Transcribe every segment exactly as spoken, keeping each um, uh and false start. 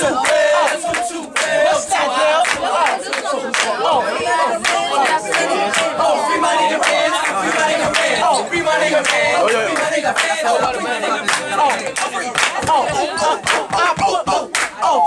What's that, girl? Oh, oh, free my nigga man. Free my nigga man. Oh, free my nigga man. Free my nigga man. Oh, free my nigga man. Oh, oh, oh, oh, oh,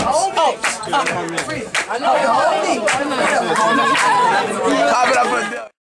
I know.